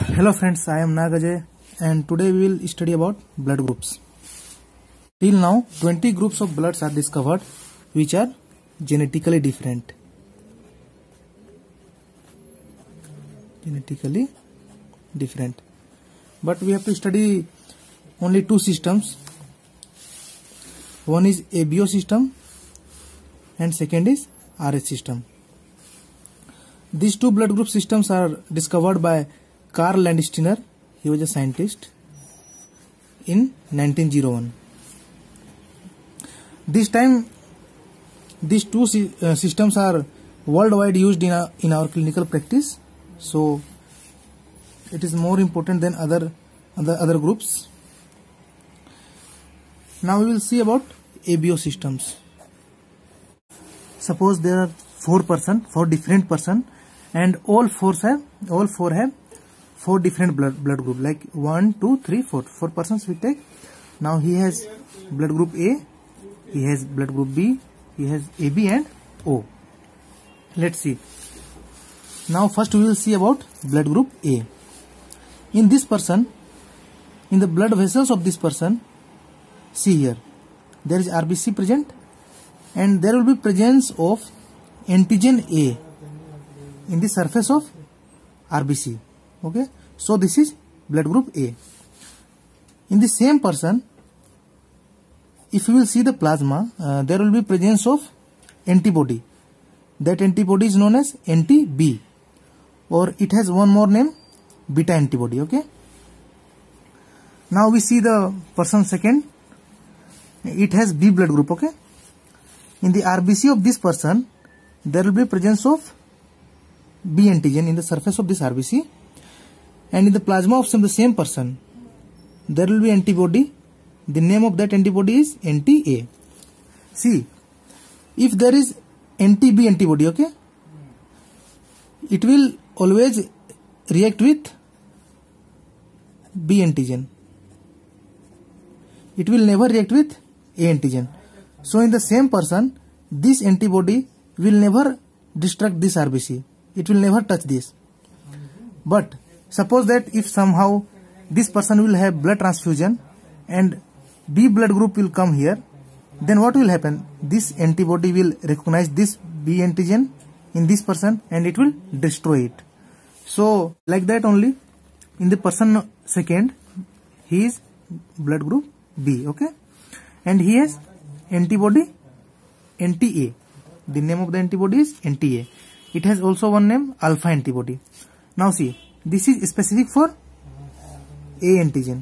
Hello friends, I am Nagajay and today we will study about blood groups. Till now 20 groups of bloods are discovered which are genetically different. But we have to study only two systems. One is ABO system and second is RH system. These two blood group systems are discovered by Karl Landsteiner. He was a scientist in 1901. This time these two systems are worldwide used in our clinical practice, so it is more important than other groups. Now we will see about ABO systems. Suppose there are four different person, and all four have four different blood group, like 1, 2, 3, 4 persons we take. Now he has blood group A, he has blood group B, he has AB and O. Let's see. Now first we will see about blood group A. In this person, in the blood vessels of this person, see here, there is RBC present and there will be presence of antigen A in the surface of RBC. Okay, so this is blood group A. In the same person, if you will see the plasma, there will be presence of antibody. That antibody is known as anti-B, or it has one more name, beta antibody. Okay. Now we see the person second. It has B blood group. Okay. In the RBC of this person, there will be presence of B antigen in the surface of this RBC, and in the plasma of the same person, there will be antibody. The name of that antibody is anti-A. See, if there is anti-B antibody, okay, it will always react with B antigen. It will never react with A antigen. So in the same person, this antibody will never destruct this RBC. It will never touch this. But suppose that if somehow this person will have blood transfusion and B blood group will come here, then what will happen? This antibody will recognize this B antigen in this person and it will destroy it. So like that only, in the person second, he is blood group B, okay, and he has antibody anti-A. The name of the antibody is anti-A. It has also one name, alpha antibody. Now see, this is specific for A antigen.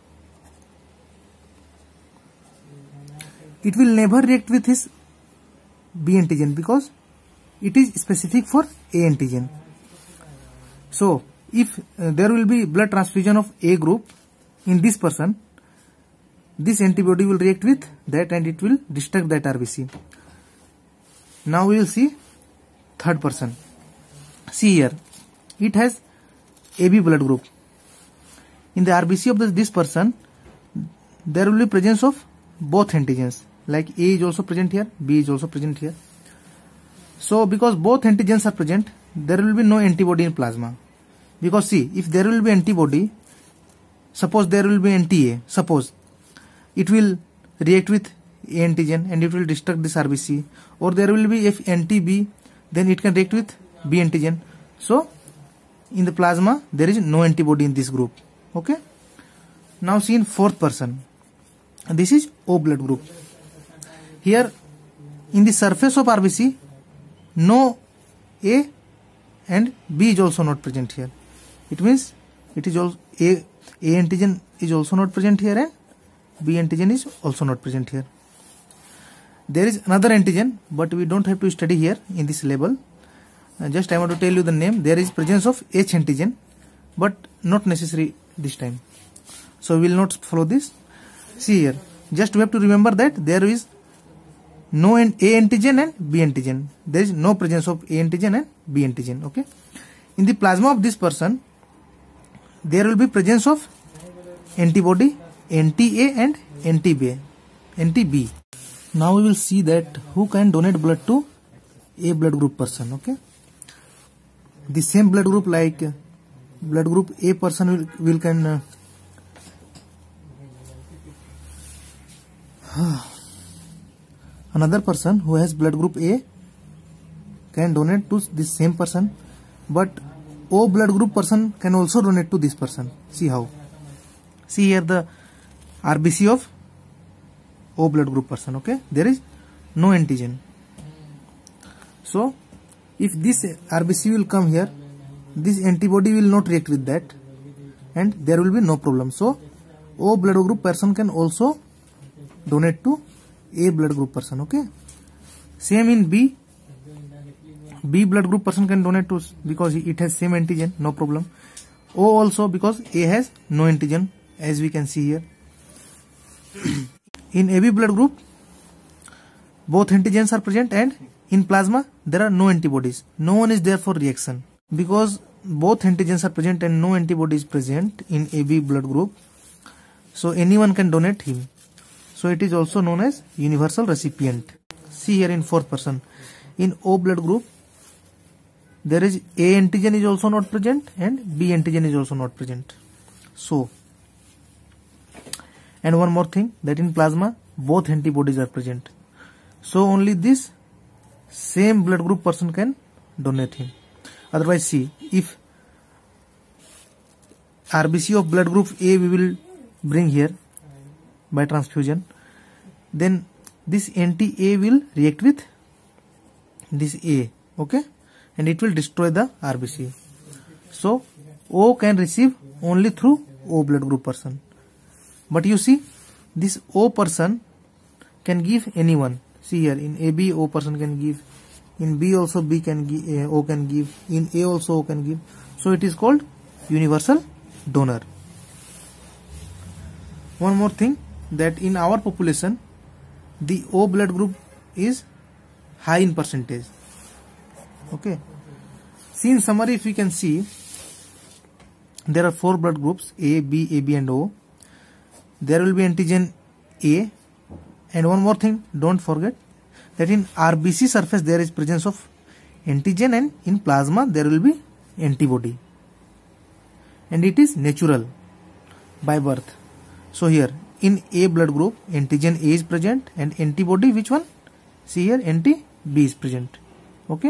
It will never react with his B antigen because it is specific for A antigen. So if there will be blood transfusion of A group in this person, this antibody will react with that and it will destruct that RBC. Now we will see third person. See here, it has AB blood group. In the RBC of this person, there will be presence of both antigens. Like A is also present here, B is also present here. So because both antigens are present, there will be no antibody in plasma. Because see, if there will be antibody, suppose there will be anti-A, suppose it will react with A antigen and it will destruct this RBC, or there will be if anti-B, then it can react with B antigen. So in the plasma there is no antibody in this group. Okay. Now see in fourth person, this is O blood group. Here in the surface of RBC, no A and B is also not present here. It means it is also A antigen is also not present here and B antigen is also not present here. There is another antigen, but we don't have to study here in this label. Just I want to tell you the name. There is presence of H antigen, but not necessary this time. So we will not follow this. See here, just we have to remember that there is no A antigen and B antigen. There is no presence of A antigen and B antigen. Okay. In the plasma of this person, there will be presence of antibody anti-A and anti-B. Now we will see that who can donate blood to A blood group person. Okay. The same blood group like blood group A person will can another person who has blood group A can donate to this same person, but O blood group person can also donate to this person. See how? See here the RBC of O blood group person. Okay, there is no antigen. So if this RBC will come here, this antibody will not react with that and there will be no problem. So O blood group person can also donate to A blood group person. Okay, same in B. B blood group person can donate to because it has same antigen, no problem. O also because A has no antigen, as we can see here. In AB blood group, both antigens are present and in plasma there are no antibodies. No one is there for reaction. Because both antigens are present and no antibody is present in AB blood group, so anyone can donate him. So it is also known as universal recipient. See here in fourth person. In O blood group, there is A antigen is also not present and B antigen is also not present. So, and one more thing, that in plasma both antibodies are present. So only this same blood group person can donate him. Otherwise, see, if RBC of blood group A we will bring here by transfusion, then this anti-A will react with this A, okay, and it will destroy the RBC. So O can receive only through O blood group person. But you see, this O person can give anyone. See here, in AB O person can give, in B also B can give, O can give, in A also O can give. So it is called universal donor. One more thing, that in our population the O blood group is high in percentage. Okay. See in summary, if we can see, there are 4 blood groups A, B, AB and O. There will be antigen A, and one more thing, don't forget that in RBC surface there is presence of antigen and in plasma there will be antibody, and it is natural by birth. So here in A blood group antigen A is present and antibody which one? See here, anti-B is present. Okay.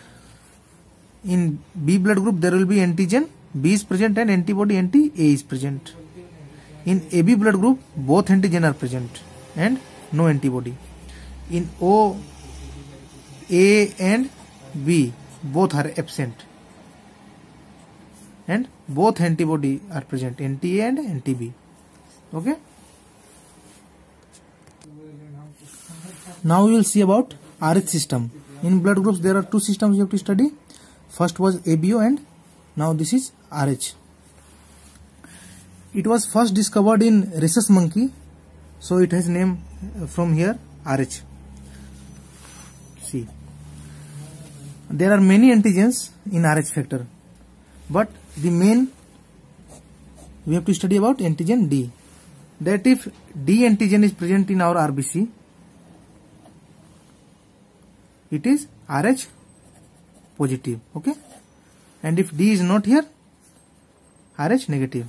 In B blood group there will be antigen B is present and antibody anti-A is present. In AB blood group both antigen are present and no antibody. In O, A and B both are absent and both antibody are present, anti-A and anti-B. Okay. Now we will see about RH system. In blood groups there are 2 systems you have to study. First was ABO and now this is RH. It was first discovered in rhesus monkey, so it has name from here RH. See, there are many antigens in RH factor, but the main we have to study about antigen D. That if D antigen is present in our RBC, it is RH positive, okay, and if D is not here, RH negative.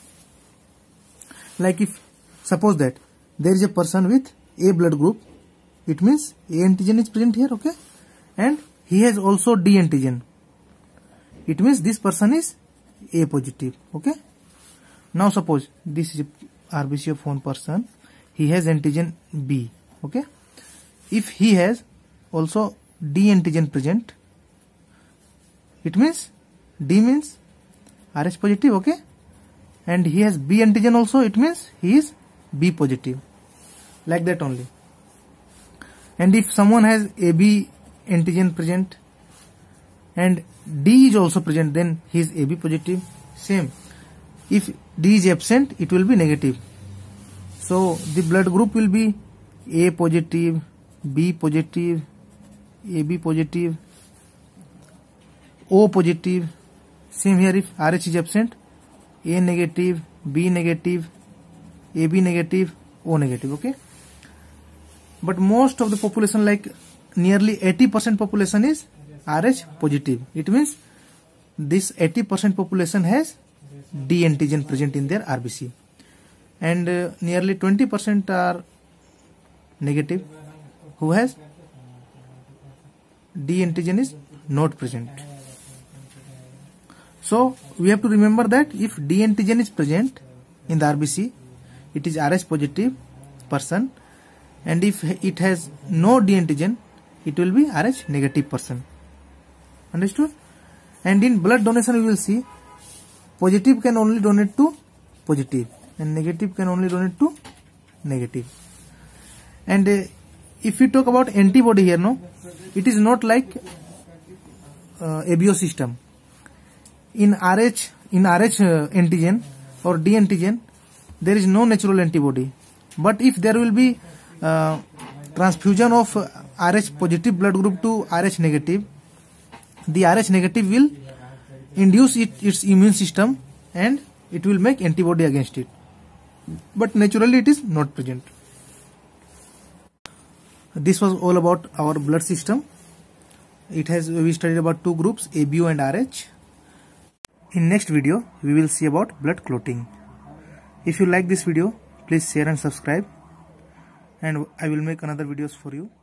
Like if suppose that there is a person with A blood group, it means A antigen is present here, okay, and he has also D antigen, it means this person is A positive, okay. Now suppose this is RBC of one person, he has antigen B, okay. If he has also D antigen present, it means D means RH positive, okay, and he has B antigen also, it means he is B positive, like that only. And if someone has AB antigen present and D is also present, then he is AB positive. Same, if D is absent, it will be negative. So the blood group will be A positive, B positive, AB positive, O positive. Same here, if RH is absent, A negative, B negative, AB negative, O negative, okay. But most of the population, like nearly 80% population is RH positive. It means this 80% population has D antigen present in their RBC, and nearly 20% are negative, who has D antigen is not present. So we have to remember that if D antigen is present in the RBC, it is Rh positive person, and if it has no D antigen, it will be Rh negative person. Understood? And in blood donation we will see positive can only donate to positive and negative can only donate to negative. And if we talk about antibody here, no, it is not like ABO system. In Rh antigen or D antigen, there is no natural antibody. But if there will be transfusion of Rh positive blood group to Rh negative, the Rh negative will induce its immune system and it will make antibody against it. But naturally it is not present. This was all about our blood system. We studied about two groups, ABO and Rh. In next video, we will see about blood clotting. If you like this video, please share and subscribe, and I will make another videos for you.